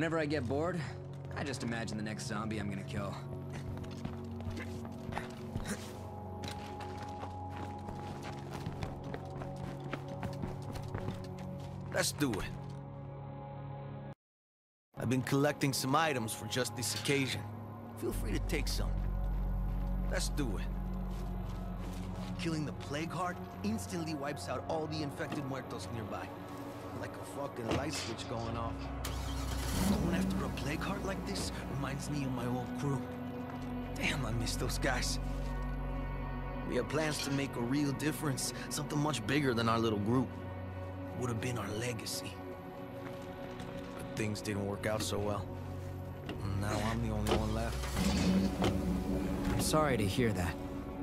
Whenever I get bored, I just imagine the next zombie I'm gonna kill. Let's do it. I've been collecting some items for just this occasion. Feel free to take some. Let's do it. Killing the plague heart instantly wipes out all the infected muertos nearby. Like a fucking light switch going off. Going after a plague heart like this reminds me of my old crew. Damn, I miss those guys. We had plans to make a real difference, something much bigger than our little group. Would have been our legacy. But things didn't work out so well. And now I'm the only one left. I'm sorry to hear that.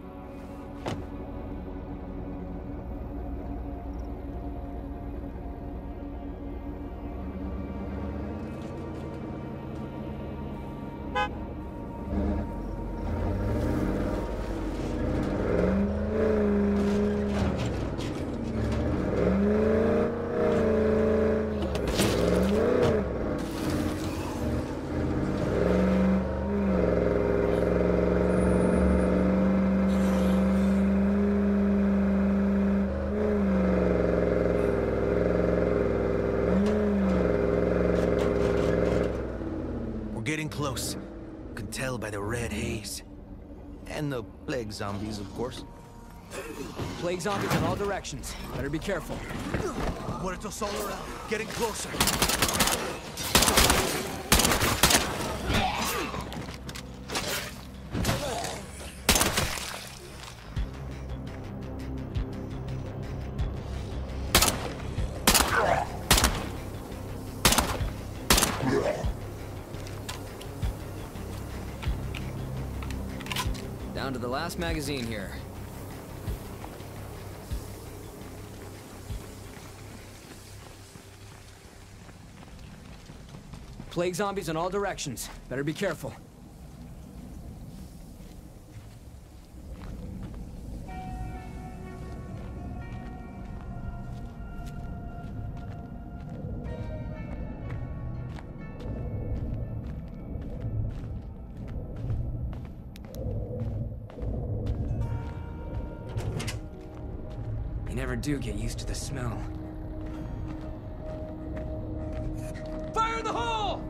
Getting close. Could tell by the red haze. And the plague zombies, of course. Plague zombies in all directions. Better be careful. Muertos all around. Getting closer. Down to the last magazine here. Plague zombies in all directions. Better be careful. You never do get used to the smell. Fire in the hole!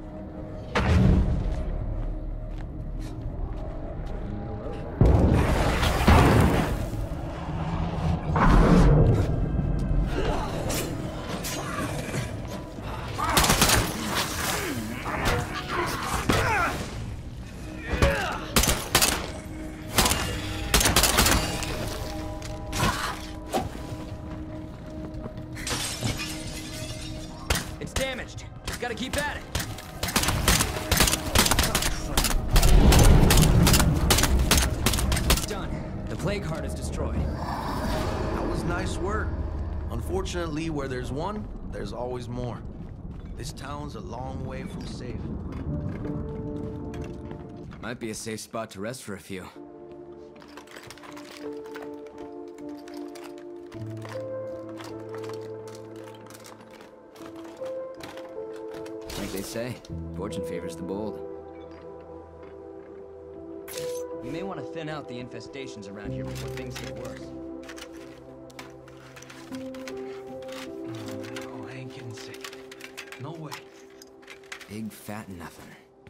It's damaged. Just gotta keep at it. It's done. The plague heart is destroyed. That was nice work. Unfortunately, where there's one, there's always more. This town's a long way from safe. Might be a safe spot to rest for a few. Like they say, fortune favors the bold. We may want to thin out the infestations around here before things get worse. Oh, I ain't getting sick. No way. Big fat nothing.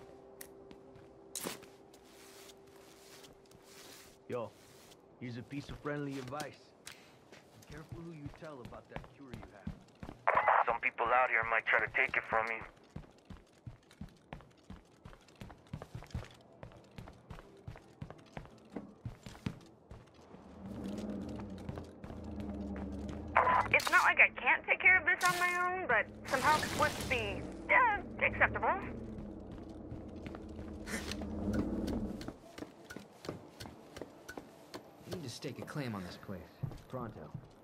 Yo, here's a piece of friendly advice. Be careful who you tell about that cure you have. Some people out here might try to take it from you. It's not like I can't take care of this on my own, but some help would be, acceptable. We need to stake a claim on this place. Pronto.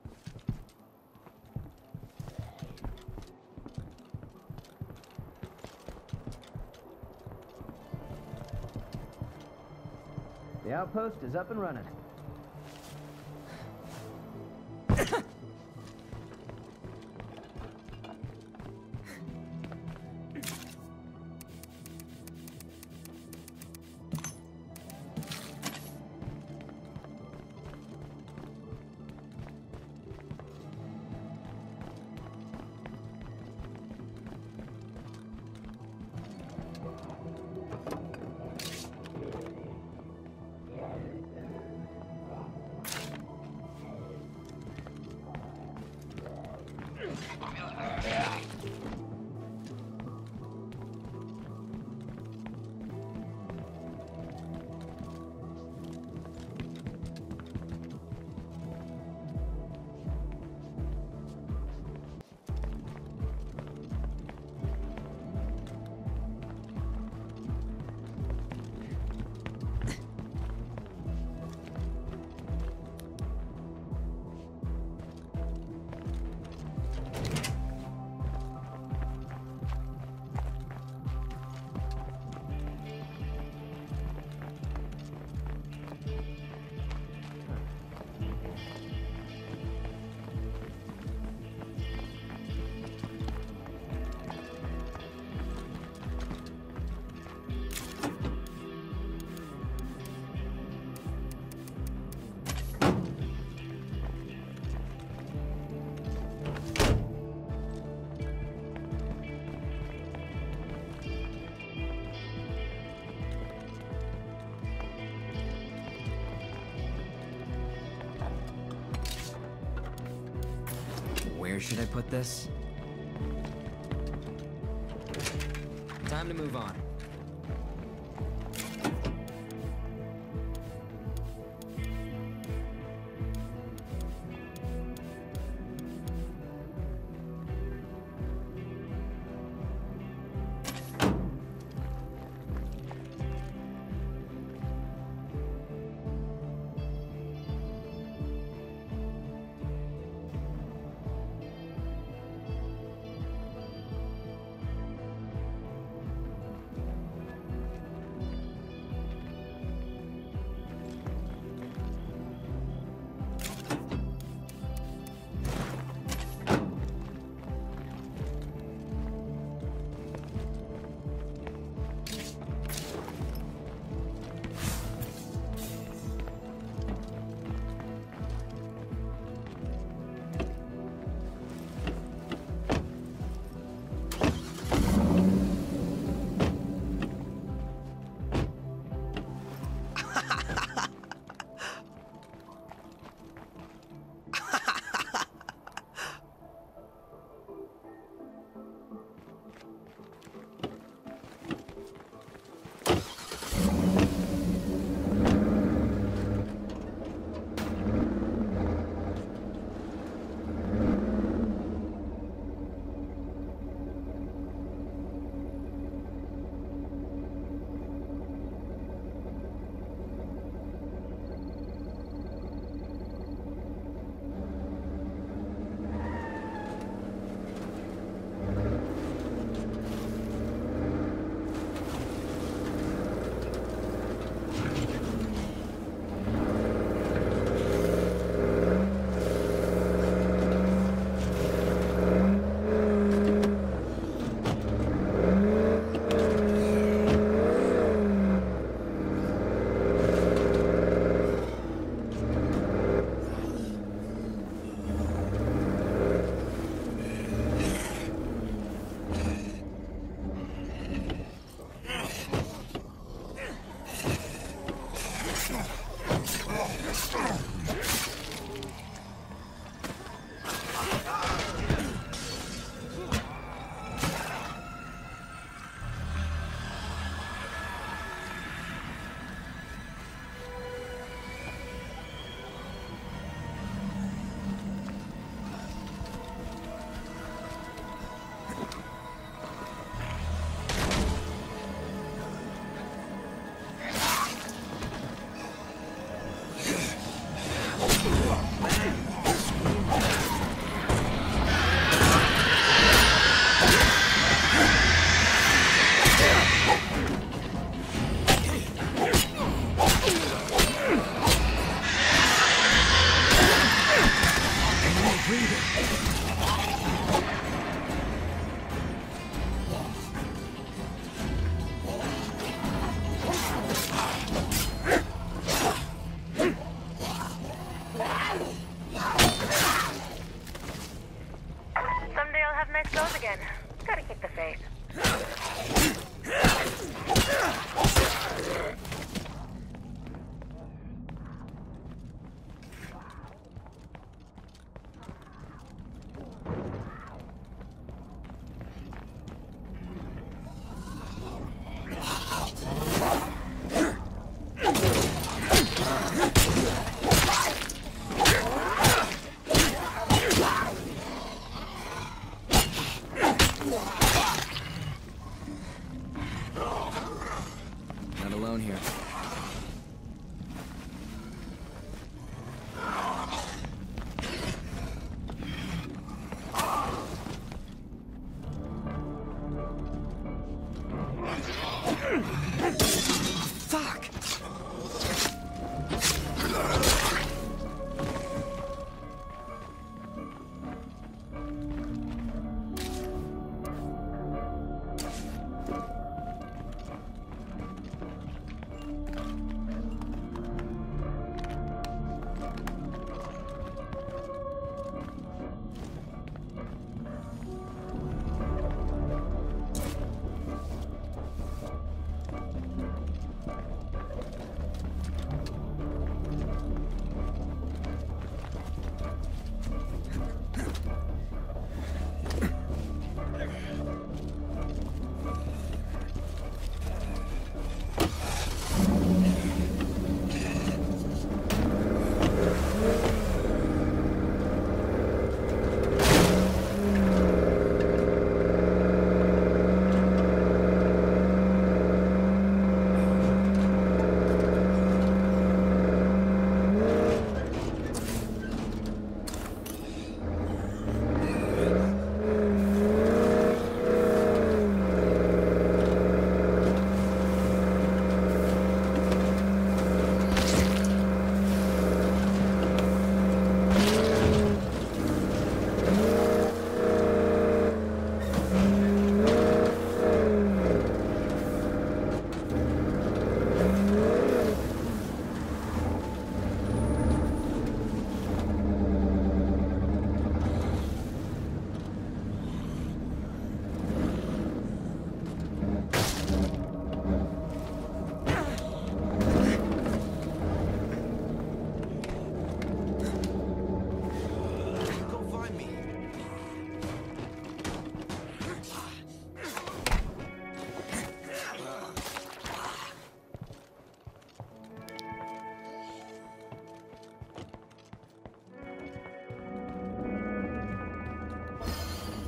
The outpost is up and running. Where should I put this? Time to move on.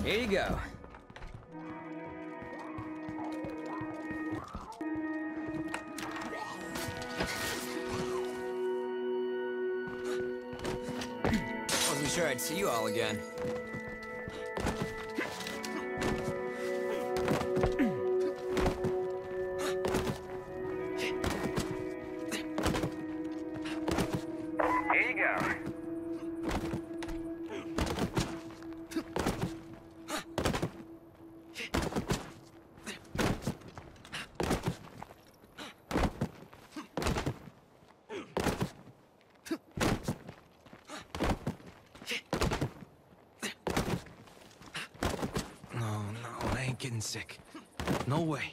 Here you go. Wasn't sure I'd see you all again. Here you go. No, I ain't getting sick. No way.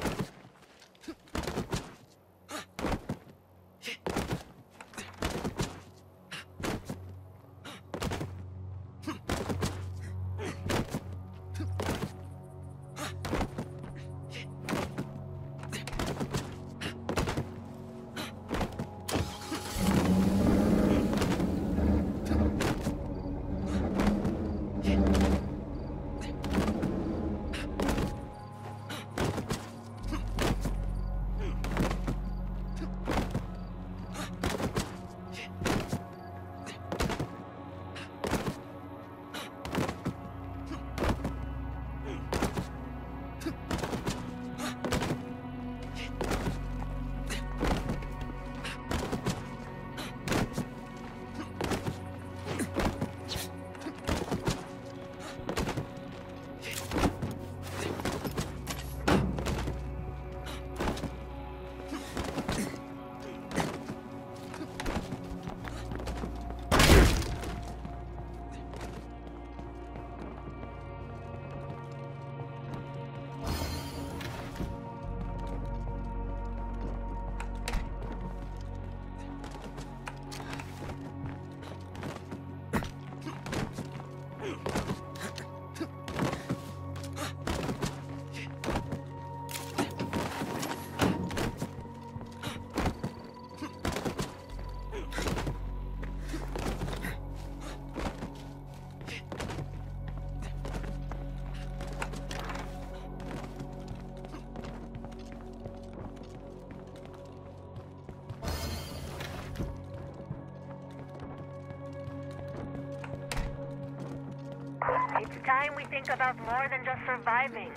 It's time we think about more than just surviving.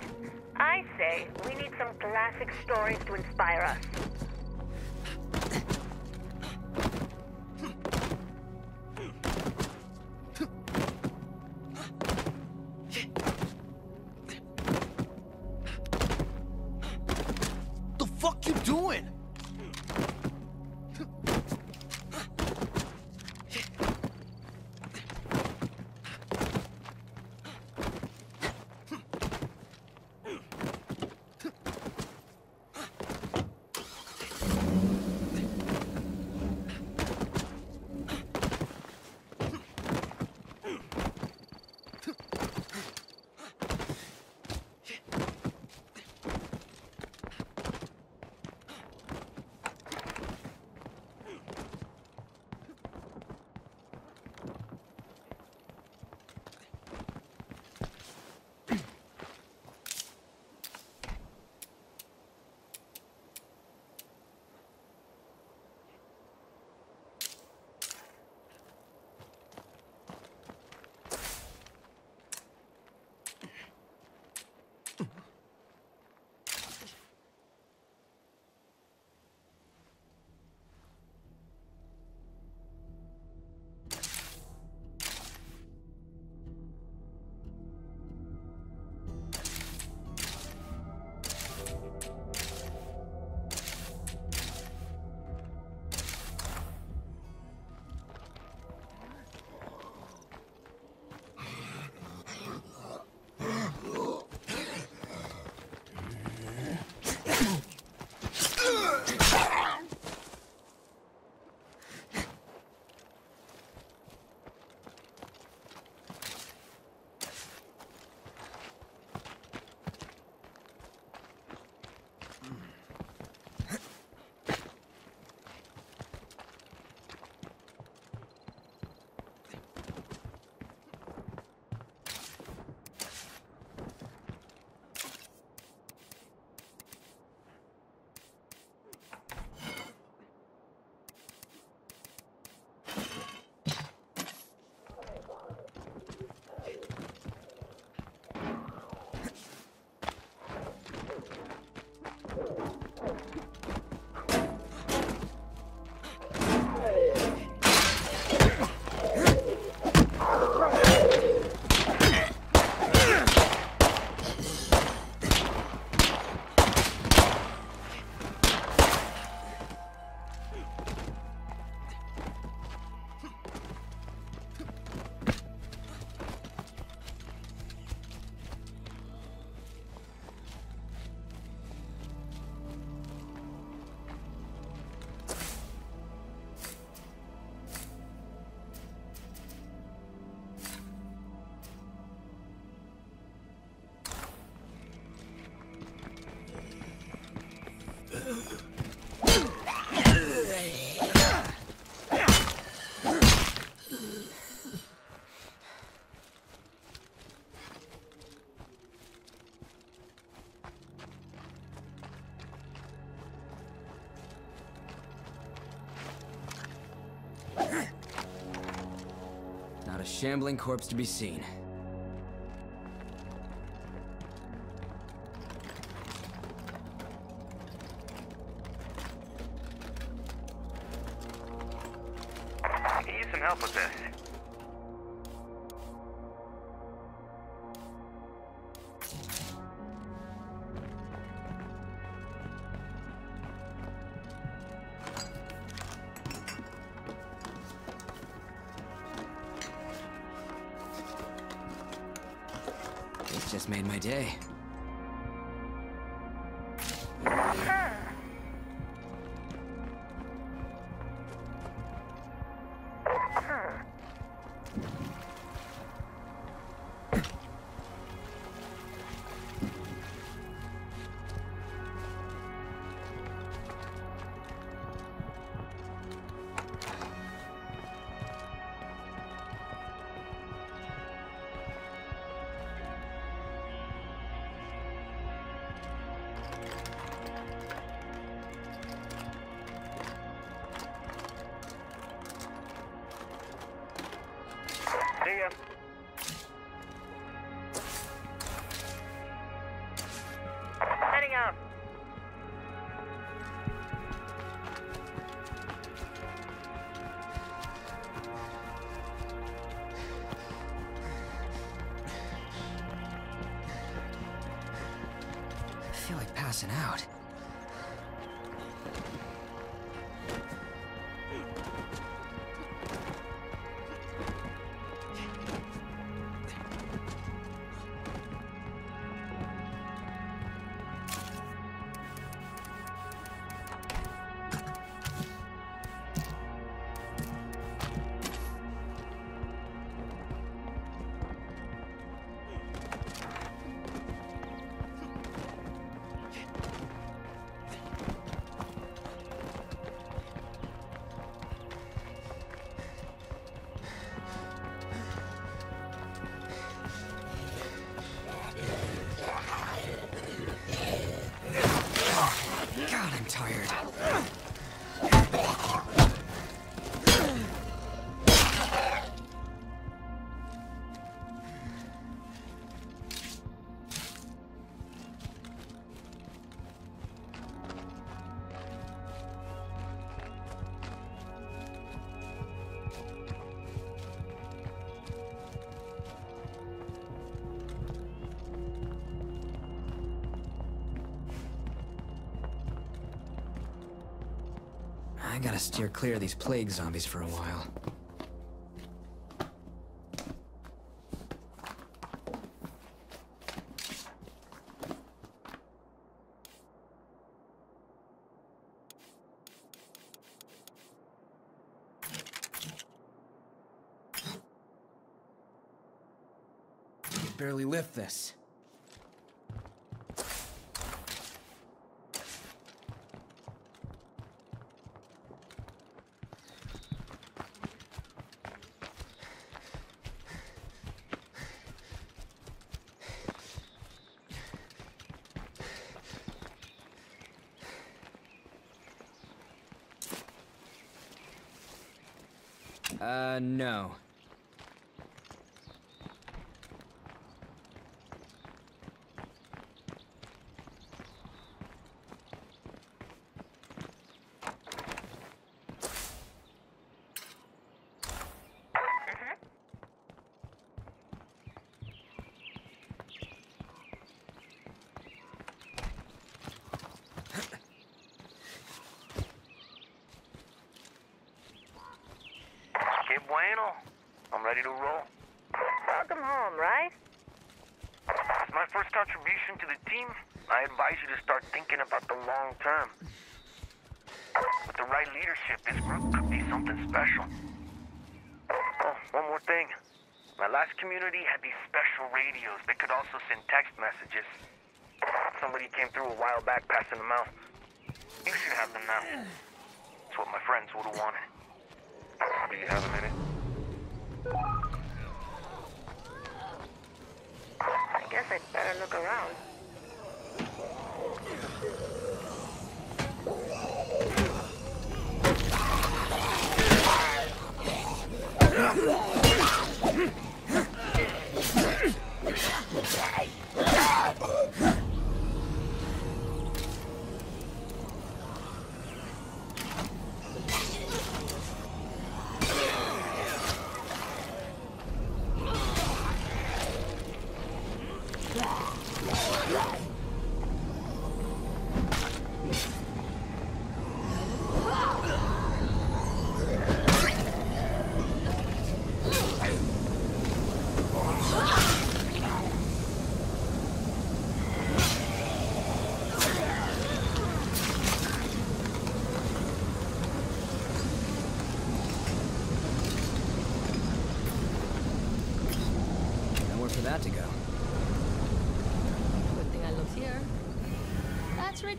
I say we need some classic stories to inspire us. The fuck you doing? a shambling corpse to be seen. I could use some help with this. This just made my day. See ya. Heading out. I feel like passing out. God, I'm tired. I gotta steer clear of these plague zombies for a while. Barely lift this. No. Que bueno. I'm ready to roll. Welcome home, right? As my first contribution to the team, I advise you to start thinking about the long term. With the right leadership, this group could be something special. Oh, one more thing. My last community had these special radios that could also send text messages. Somebody came through a while back passing them out. You should have them now. It's what my friends would have wanted. Do you have a minute? I guess I'd better look around.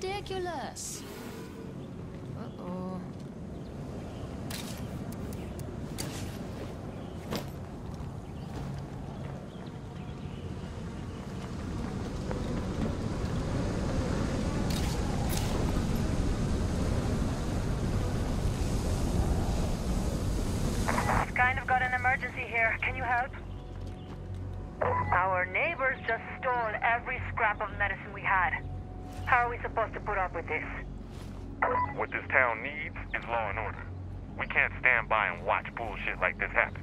ridiculous. Uh-oh. I've kind of got an emergency here. Can you help? Our neighbors just stole every scrap of medicine we had. How are we supposed to put up with this? What this town needs is law and order. We can't stand by and watch bullshit like this happen.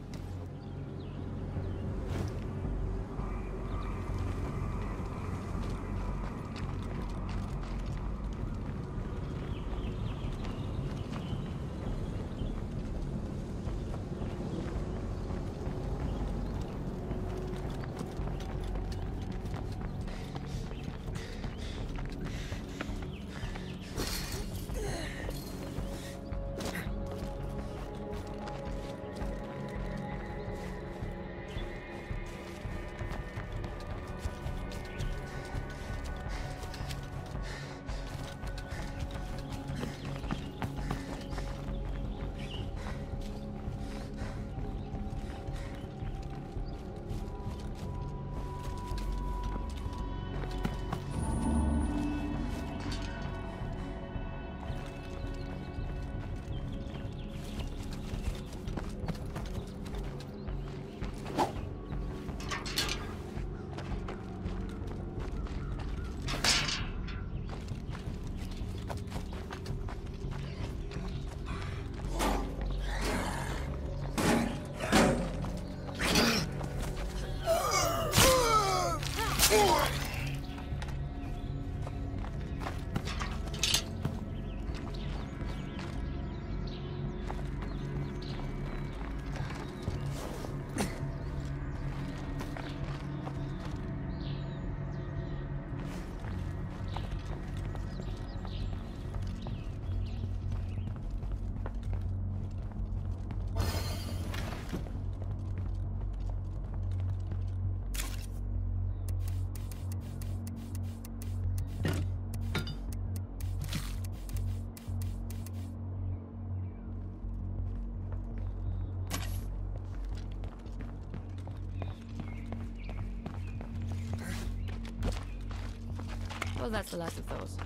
Well, that's the last of those.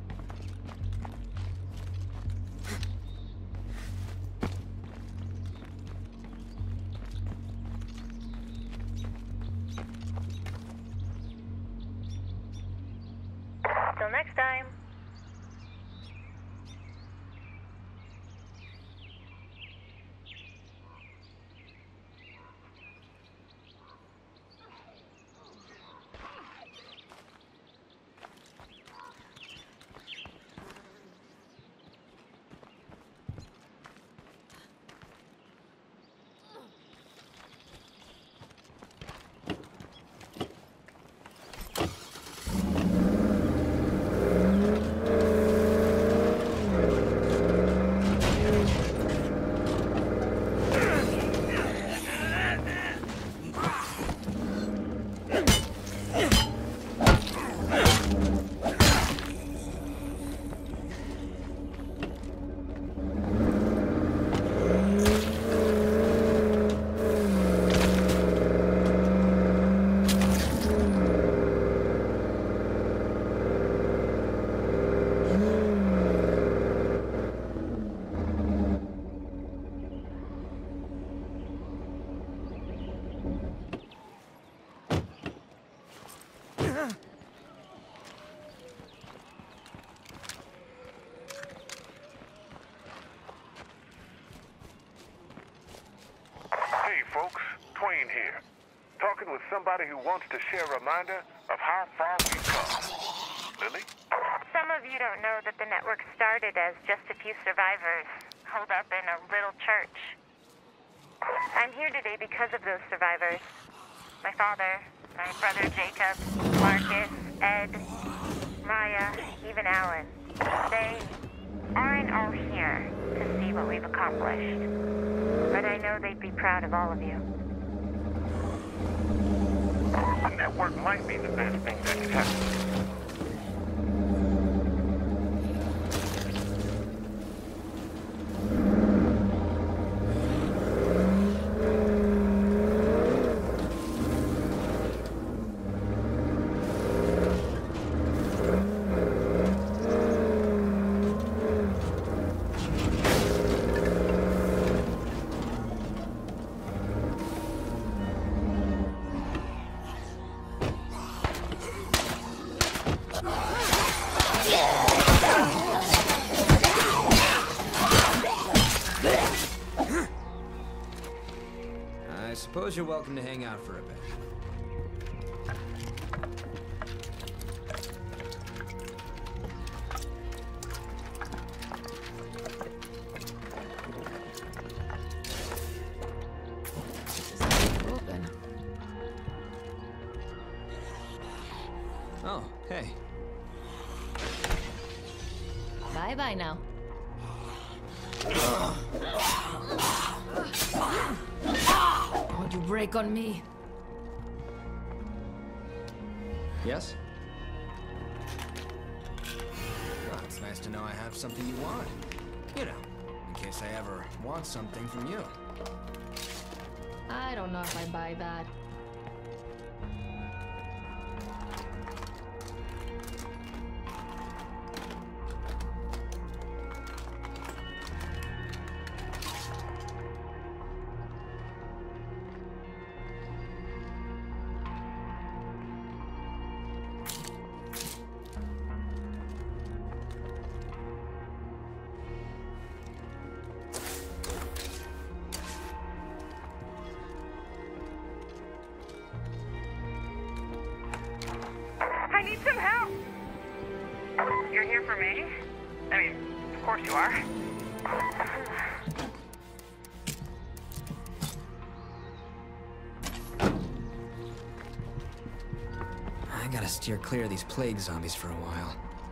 Till next time. Folks, Twain here. Talking with somebody who wants to share a reminder of how far we've come. Lily? Some of you don't know that the network started as just a few survivors holed up in a little church. I'm here today because of those survivors. My father, my brother Jacob, Marcus, Ed, Maya, even Alan. They aren't all here to see what we've accomplished. But I know they'd be proud of all of you. The network might be the best thing that could happen. suppose you're welcome to hang out for a bit. Open. Oh, hey. Bye-bye now. Don't you break on me. Yes? Well, it's nice to know I have something you want. You know, in case I ever want something from you. I don't know if I buy that. I need some help. You're here for me? I mean, of course you are. I gotta steer clear of these plague zombies for a while.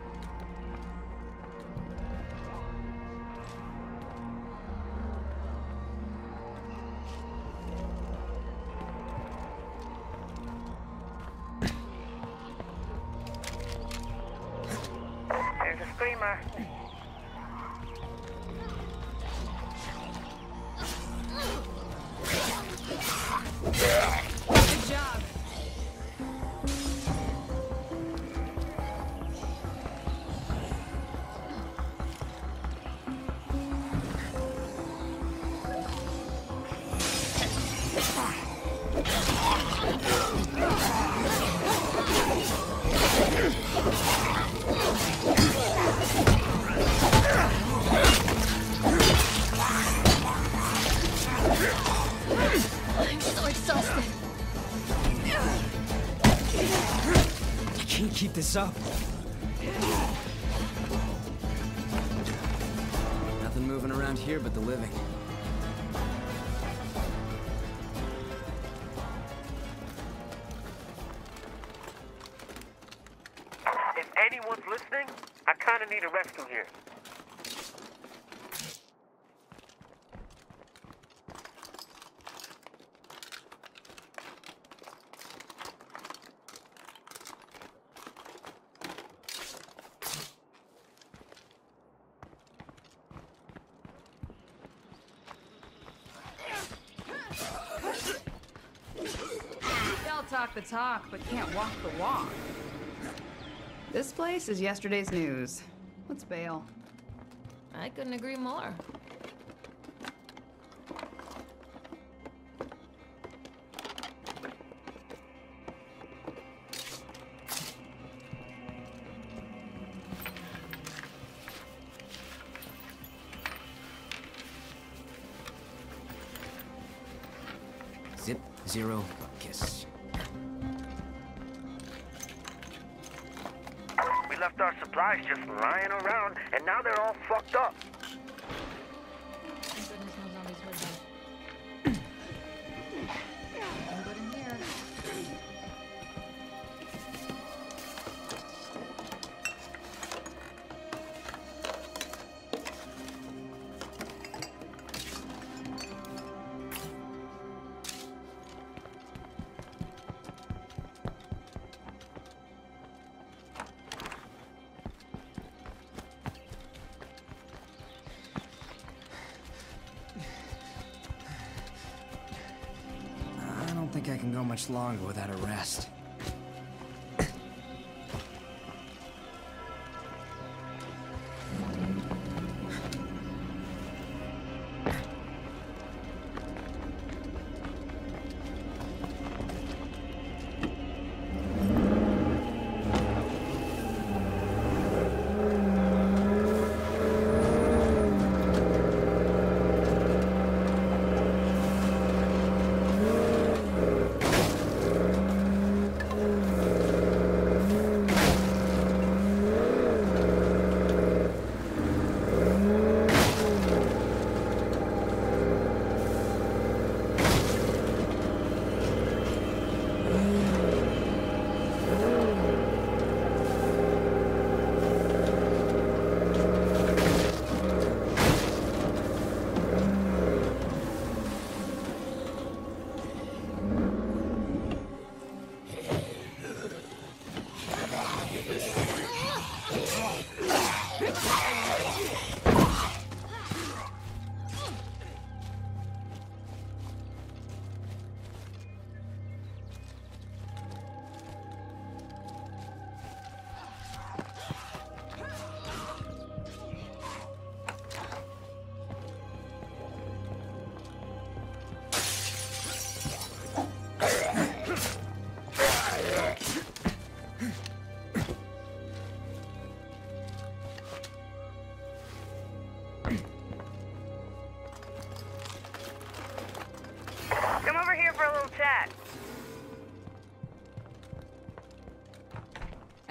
There's a screamer. Good job. I'm so exhausted. I can't keep this up. Nothing moving around here but the living. If anyone's listening, I kinda need a rescue here. They'll talk the talk, but can't walk the walk. This place is yesterday's news. Let's bail. I couldn't agree more. Zip, zero, kiss. We left our supplies just lying around, and now they're all fucked up. Thank goodness no zombies heard that. Nothing good in here. I don't think I can go much longer without a rest.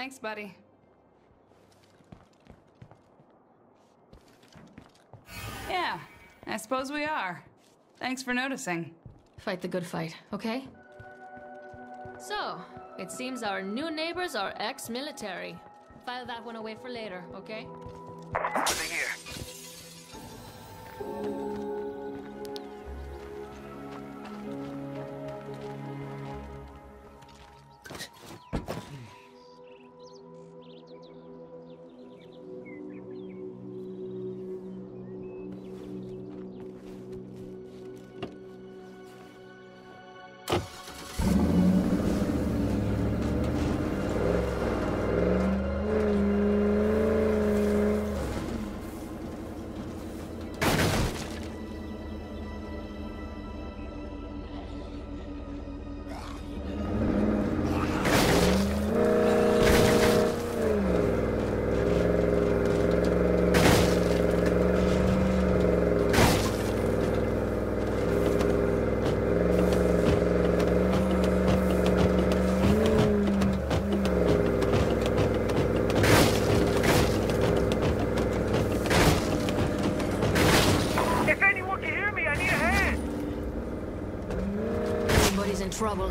Thanks, buddy. Yeah, I suppose we are. Thanks for noticing. Fight the good fight, okay? So, it seems our new neighbors are ex-military. File that one away for later, okay? Over here. Trouble.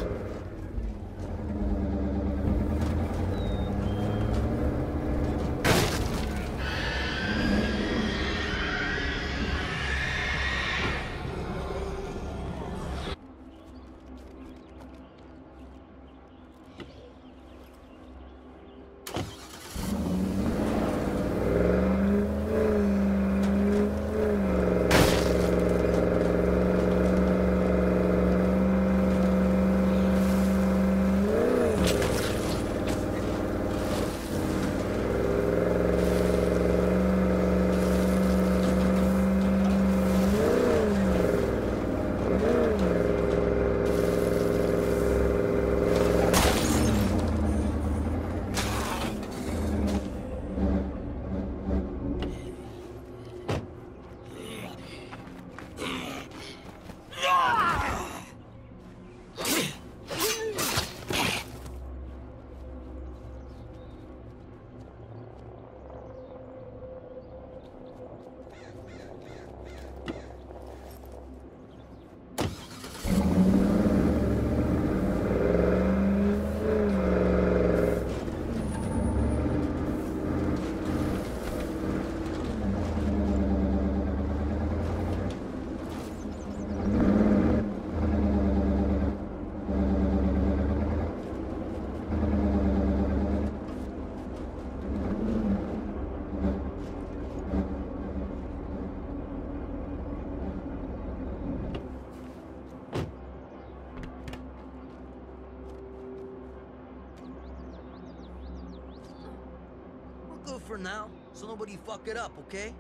Good for now, so nobody fuck it up, okay?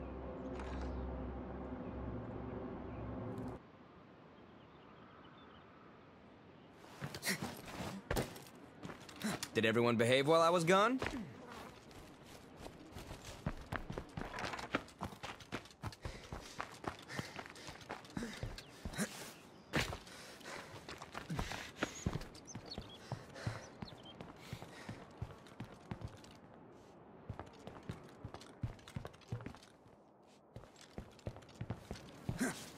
Did everyone behave while I was gone? Huh.